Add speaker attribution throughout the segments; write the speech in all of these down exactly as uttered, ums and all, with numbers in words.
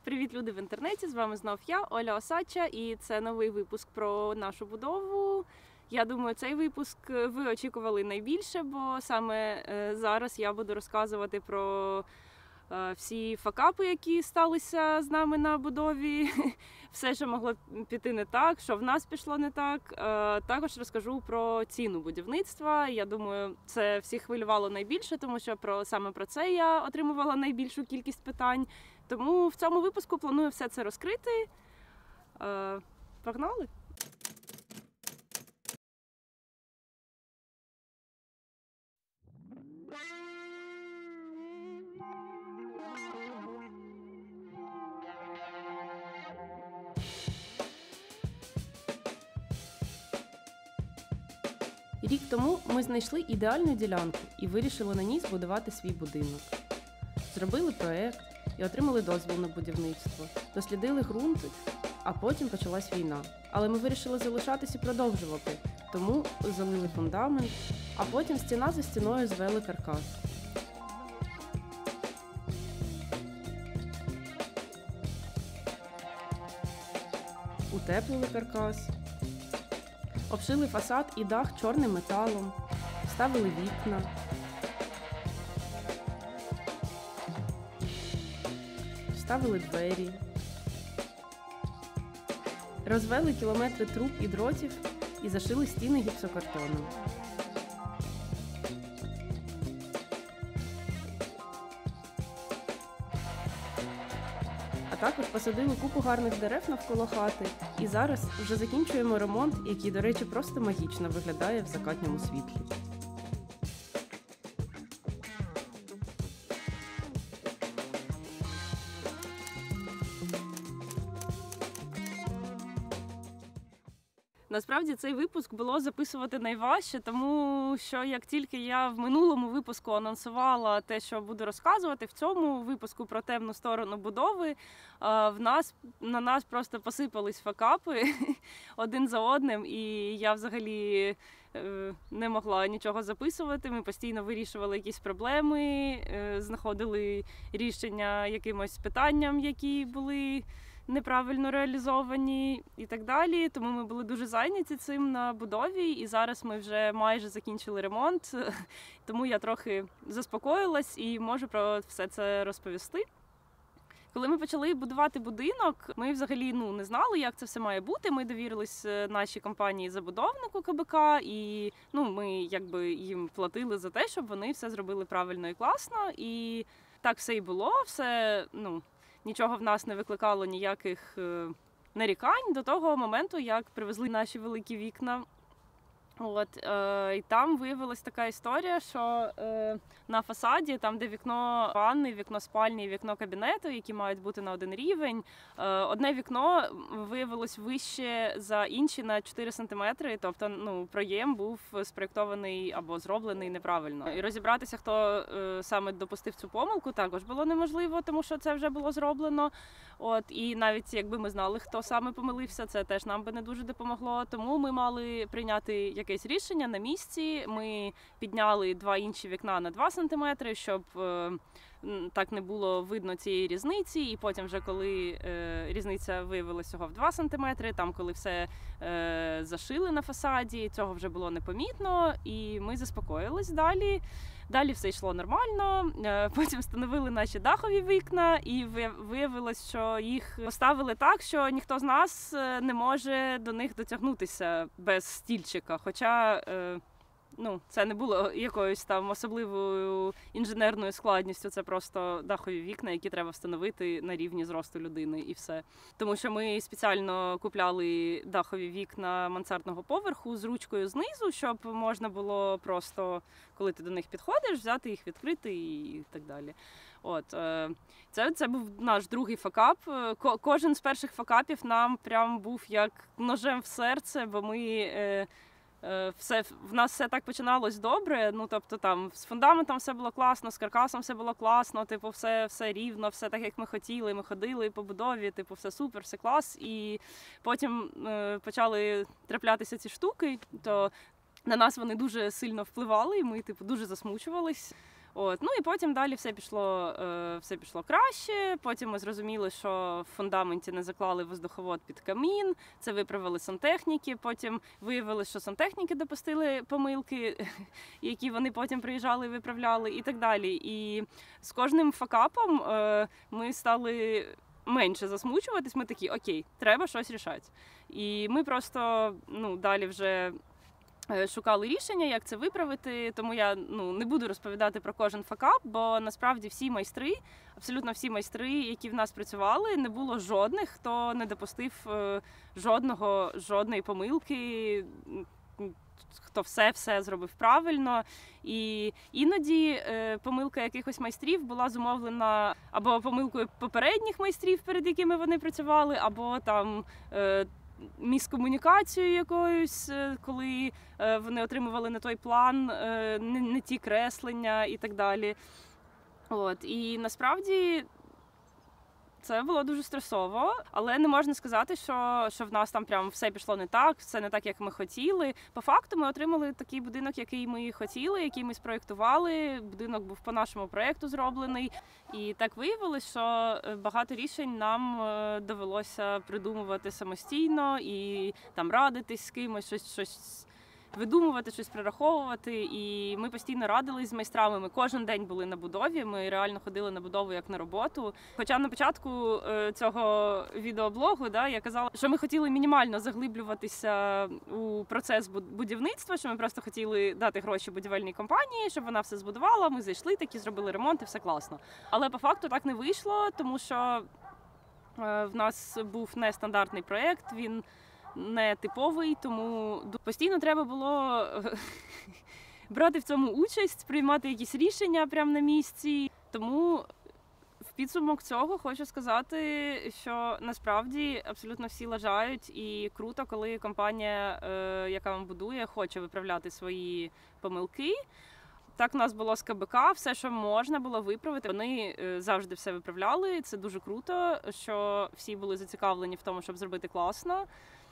Speaker 1: Привіт, люди в інтернеті! З вами знов я, Оля Осадча, і це новий випуск про нашу будову. Я думаю, цей випуск ви очікували найбільше, бо саме зараз я буду розказувати про всі факапи, які сталися з нами на будові, все, що могло піти не так, що в нас пішло не так. Також розкажу про ціну будівництва. Я думаю, це всіх хвилювало найбільше, тому що про саме про це я отримувала найбільшу кількість питань. Тому в цьому випуску планую все це розкрити. Погнали! Рік тому ми знайшли ідеальну ділянку і вирішили на ній збудувати свій будинок. Зробили проєкт і отримали дозвіл на будівництво, дослідили ґрунти, а потім почалась війна. Але ми вирішили залишатись і продовжувати, тому залили фундамент, а потім стіна за стіною звели каркас. Утеплили каркас, обшили фасад і дах чорним металом, вставили вікна, вставили двері, розвели кілометри труб і дротів і зашили стіни гіпсокартоном. А також посадили купу гарних дерев навколо хати і зараз вже закінчуємо ремонт, який, до речі, просто магічно виглядає в закатньому світлі. Насправді цей випуск було записувати найважче, тому що як тільки я в минулому випуску анонсувала те, що буду розказувати, в цьому випуску про темну сторону будови, в нас, на нас просто посипались факапи один за одним, і я взагалі не могла нічого записувати. Ми постійно вирішували якісь проблеми, знаходили рішення якимось питанням, які були неправильно реалізовані і так далі. Тому ми були дуже зайняті цим на будові, і зараз ми вже майже закінчили ремонт, тому я трохи заспокоїлась і можу про все це розповісти. Коли ми почали будувати будинок, ми взагалі ну, не знали, як це все має бути. Ми довірились нашій компанії-забудовнику КБК, і ну, ми якби їм платили за те, щоб вони все зробили правильно і класно. І так все і було, все, ну, нічого в нас не викликало ніяких е, нарікань до того моменту, як привезли наші великі вікна. От, е, і там виявилась така історія, що е, на фасаді, там де вікно ванни, вікно спальні і вікно кабінету, які мають бути на один рівень, е, одне вікно виявилось вище за інші на чотири сантиметри, тобто ну, проєм був спроєктований або зроблений неправильно. І розібратися, хто е, саме допустив цю помилку, також було неможливо, тому що це вже було зроблено. От, і навіть якби ми знали, хто саме помилився, це теж нам би не дуже допомогло, тому ми мали прийняти якесь рішення на місці. Ми підняли два інші вікна на два сантиметри, щоб е, так не було видно цієї різниці. І потім вже коли е, різниця виявилася всього в два сантиметри, там коли все е, зашили на фасаді, цього вже було непомітно, і ми заспокоїлись далі. Далі все йшло нормально, потім встановили наші дахові вікна і виявилось, що їх поставили так, що ніхто з нас не може до них дотягнутися без стільчика. Хоча ну, це не було якоюсь там особливою інженерною складністю, це просто дахові вікна, які треба встановити на рівні зросту людини і все. Тому що ми спеціально купляли дахові вікна мансардного поверху з ручкою знизу, щоб можна було просто, коли ти до них підходиш, взяти їх, відкрити і так далі. От, це, це був наш другий факап. Кожен з перших факапів нам прям був як ножем в серце, бо ми... Все, в нас все так починалось добре, ну тобто там з фундаментом все було класно, з каркасом все було класно, типу все, все рівно, все так, як ми хотіли, ми ходили по будові, типу все супер, все клас. І потім е, почали траплятися ці штуки, то на нас вони дуже сильно впливали, і ми типу дуже засмучувались. От. Ну і потім далі все пішло, е, все пішло краще. Потім ми зрозуміли, що в фундаменті не заклали воздуховод під камін, це виправили сантехніки. Потім виявилося, що сантехніки допустили помилки, які вони потім приїжджали і виправляли, і так далі. І з кожним факапом е, ми стали менше засмучуватись. Ми такі, окей, треба щось рішати. І ми просто ну, далі вже шукали рішення, як це виправити, тому я ну, не буду розповідати про кожен факап, бо насправді всі майстри, абсолютно всі майстри, які в нас працювали, не було жодних, хто не допустив е, жодного, жодної помилки, хто все-все зробив правильно. І іноді е, помилка якихось майстрів була зумовлена або помилкою попередніх майстрів, перед якими вони працювали, або там е, міскомунікацією якоюсь, коли вони отримували не той план, не, не ті креслення і так далі. От. І насправді це було дуже стресово, але не можна сказати, що, що в нас там прям все пішло не так, все не так, як ми хотіли. По факту ми отримали такий будинок, який ми хотіли, який ми спроєктували. Будинок був по нашому проєкту зроблений. І так виявилось, що багато рішень нам довелося придумувати самостійно і там радитись з кимось, щось, щось видумувати, щось прораховувати. І ми постійно радились з майстрами. Ми кожен день були на будові, ми реально ходили на будову як на роботу. Хоча на початку цього відеоблогу да, я казала, що ми хотіли мінімально заглиблюватися у процес будівництва, що ми просто хотіли дати гроші будівельній компанії, щоб вона все збудувала. Ми зайшли такі, зробили ремонт і все класно. Але по факту так не вийшло, тому що в нас був нестандартний проєкт, він не типовий, тому постійно треба було брати в цьому участь, приймати якісь рішення прямо на місці. Тому в підсумок цього хочу сказати, що насправді абсолютно всі лажають, і круто, коли компанія, яка вам будує, хоче виправляти свої помилки. Так у нас було з КБК, все, що можна було виправити, вони завжди все виправляли. Це дуже круто, що всі були зацікавлені в тому, щоб зробити класно.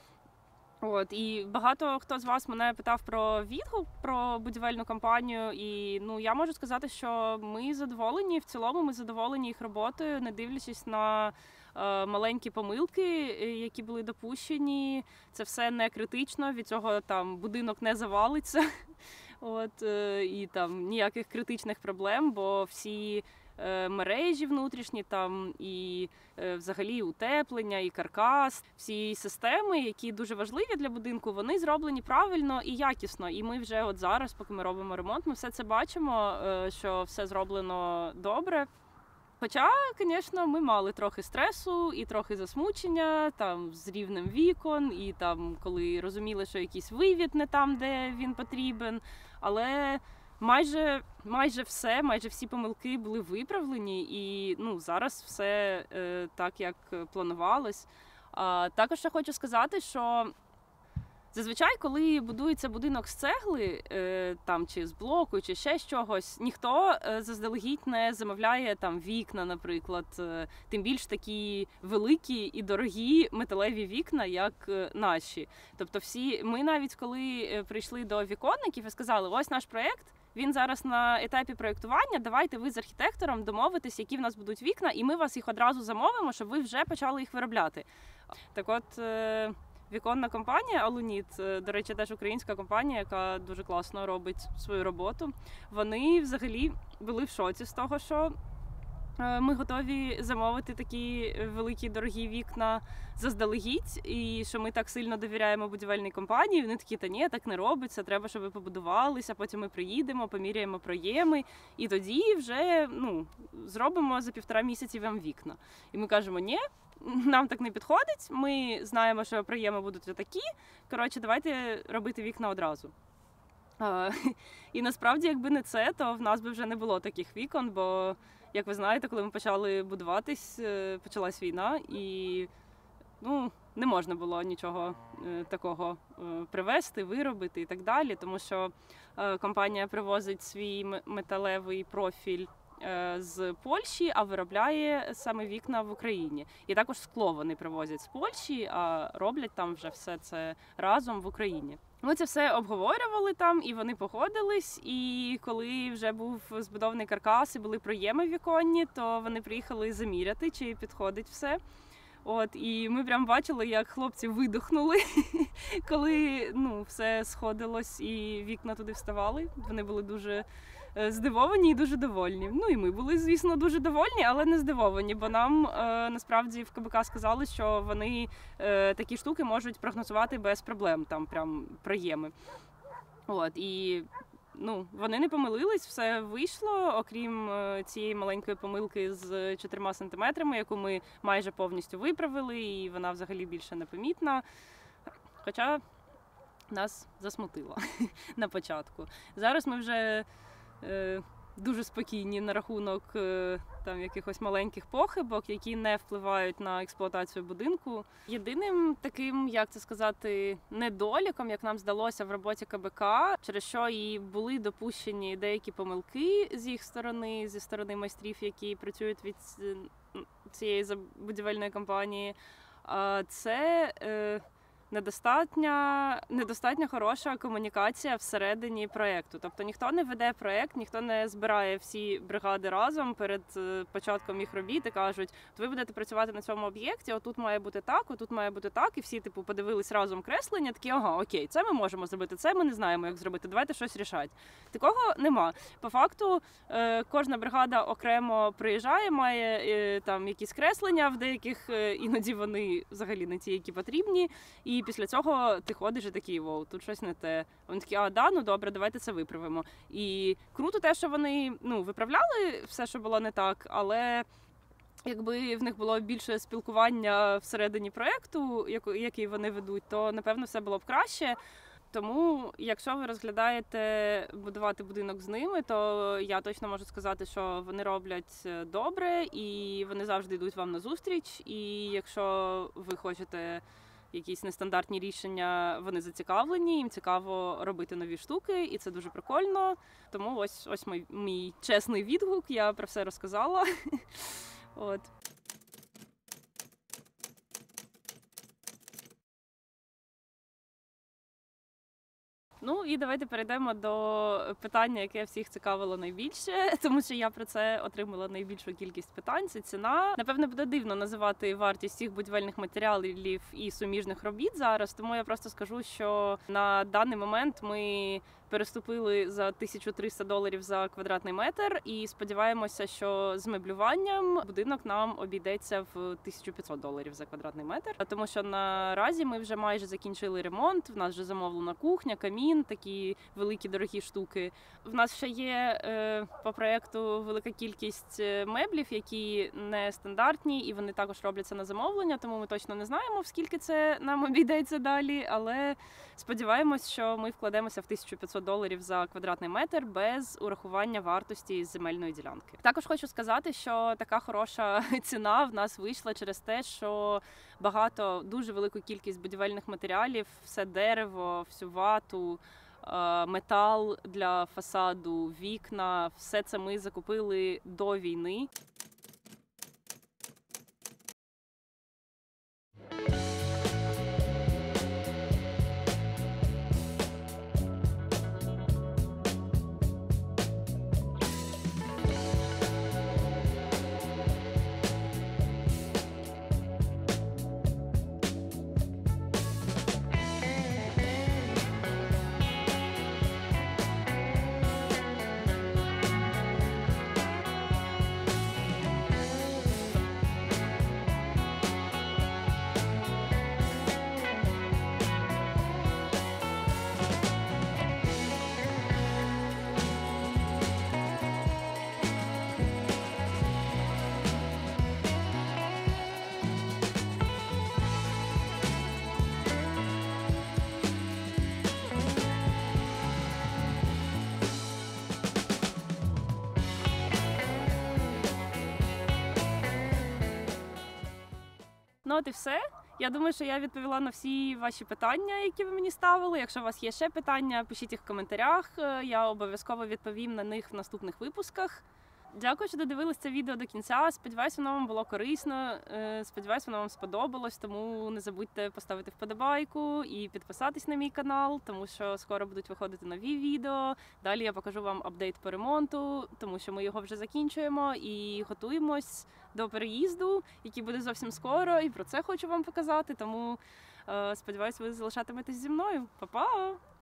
Speaker 1: От, і багато хто з вас мене питав про відгук, про будівельну компанію, і ну, я можу сказати, що ми задоволені, в цілому ми задоволені їх роботою, не дивлячись на е, маленькі помилки, які були допущені. Це все не критично, від цього там будинок не завалиться. От, е, і там ніяких критичних проблем, бо всі мережі внутрішні, там і е, взагалі утеплення, і каркас, всі системи, які дуже важливі для будинку, вони зроблені правильно і якісно. І ми вже от зараз, поки ми робимо ремонт, ми все це бачимо, е, що все зроблено добре. Хоча, звісно, ми мали трохи стресу і трохи засмучення там з рівнем вікон, і там, коли розуміли, що якийсь вивід не там, де він потрібен, але Майже, майже все, майже всі помилки були виправлені, і ну, зараз все е, так, як планувалось. А, також я хочу сказати, що зазвичай, коли будується будинок з цегли, е, там, чи з блоку, чи ще з чогось, ніхто е, заздалегідь не замовляє там, вікна, наприклад, е, тим більш такі великі і дорогі металеві вікна, як е, наші. Тобто всі, ми навіть коли прийшли до віконників і сказали, ось наш проєкт, він зараз на етапі проєктування, давайте ви з архітектором домовитесь, які в нас будуть вікна, і ми вас їх одразу замовимо, щоб ви вже почали їх виробляти. Так от, віконна компанія Алуніт, до речі, теж українська компанія, яка дуже класно робить свою роботу, вони взагалі були в шоці з того, що ми готові замовити такі великі дорогі вікна заздалегідь, і що ми так сильно довіряємо будівельній компанії. Вони такі, та ні, так не робиться, треба, щоб ви побудувалися, потім ми приїдемо, поміряємо проєми, і тоді вже ну, зробимо за півтора місяці вам вікна. І ми кажемо, ні, нам так не підходить, ми знаємо, що проєми будуть отакі, коротше, давайте робити вікна одразу. І насправді, якби не це, то в нас би вже не було таких вікон, бо як ви знаєте, коли ми почали будуватись, почалась війна, і ну, не можна було нічого такого привезти, виробити і так далі, тому що компанія привозить свій металевий профіль з Польщі, а виробляє саме вікна в Україні. І також скло вони привозять з Польщі, а роблять там вже все це разом в Україні. Ми це все обговорювали там, і вони погодились. І коли вже був збудований каркас і були проєми віконні, то вони приїхали заміряти, чи підходить все. От, і ми прям бачили, як хлопці видохнули, коли ну, все сходилось і вікна туди вставали. Вони були дуже здивовані і дуже довольні. Ну і ми були, звісно, дуже довольні, але не здивовані, бо нам е, насправді в КБК сказали, що вони е, такі штуки можуть прогнозувати без проблем, там прям проєми. От, і ну, вони не помилились, все вийшло, окрім е, цієї маленької помилки з чотирма сантиметрами, яку ми майже повністю виправили, і вона взагалі більше не помітна. Хоча нас засмутило на початку. Зараз ми вже е, дуже спокійні на рахунок е, там якихось маленьких похибок, які не впливають на експлуатацію будинку. Єдиним таким, як це сказати, недоліком, як нам здалося в роботі КБК, через що і були допущені деякі помилки з їх сторони, зі сторони майстрів, які працюють від цієї будівельної компанії, це е, Недостатня, недостатньо хороша комунікація всередині проєкту. Тобто ніхто не веде проєкт, ніхто не збирає всі бригади разом перед початком їх робіт і кажуть, ви будете працювати на цьому об'єкті, отут має бути так, отут має бути так, і всі типу подивились разом креслення, такі, ага, окей, це ми можемо зробити, це ми не знаємо, як зробити, давайте щось рішати. Такого нема. По факту кожна бригада окремо приїжджає, має там якісь креслення, в деяких іноді вони взагалі не ті, які потрібні, і І після цього ти ходиш і такий, воу, тут щось не те. Вони такі, а, да, ну добре, давайте це виправимо. І круто те, що вони ну, виправляли все, що було не так, але якби в них було більше спілкування всередині проєкту, який вони ведуть, то, напевно, все було б краще. Тому, якщо ви розглядаєте будувати будинок з ними, то я точно можу сказати, що вони роблять добре і вони завжди йдуть вам на зустріч. І якщо ви хочете якісь нестандартні рішення, вони зацікавлені, їм цікаво робити нові штуки, і це дуже прикольно. Тому ось, ось мій, мій чесний відгук, я про все розказала. От. Ну і давайте перейдемо до питання, яке всіх цікавило найбільше, тому що я про це отримала найбільшу кількість питань. Це ціна. Напевно, буде дивно називати вартість всіх будівельних матеріалів і суміжних робіт зараз, тому я просто скажу, що на даний момент ми переступили за тисячу триста доларів за квадратний метр і сподіваємося, що з меблюванням будинок нам обійдеться в тисячу п'ятсот доларів за квадратний метр. Тому що наразі ми вже майже закінчили ремонт, в нас вже замовлена кухня, камін, такі великі дорогі штуки. В нас ще є е, по проєкту велика кількість меблів, які не стандартні, і вони також робляться на замовлення, тому ми точно не знаємо, в скільки це нам обійдеться далі, але сподіваємось, що ми вкладемося в тисячу п'ятсот доларів за квадратний метр без урахування вартості земельної ділянки. Також хочу сказати, що така хороша ціна в нас вийшла через те, що багато, дуже велику кількість будівельних матеріалів, все дерево, всю вату, метал для фасаду, вікна, все це ми закупили до війни. Ну от і все. Я думаю, що я відповіла на всі ваші питання, які ви мені ставили. Якщо у вас є ще питання, пишіть їх в коментарях. Я обов'язково відповім на них в наступних випусках. Дякую, що додивились це відео до кінця. Сподіваюсь, воно вам було корисно. Е, Сподіваюсь, воно вам сподобалось. Тому не забудьте поставити вподобайку і підписатись на мій канал, тому що скоро будуть виходити нові відео. Далі я покажу вам апдейт по ремонту, тому що ми його вже закінчуємо і готуємось до переїзду, який буде зовсім скоро. І про це хочу вам показати. Тому е, сподіваюсь, ви залишатиметесь зі мною. Па-па!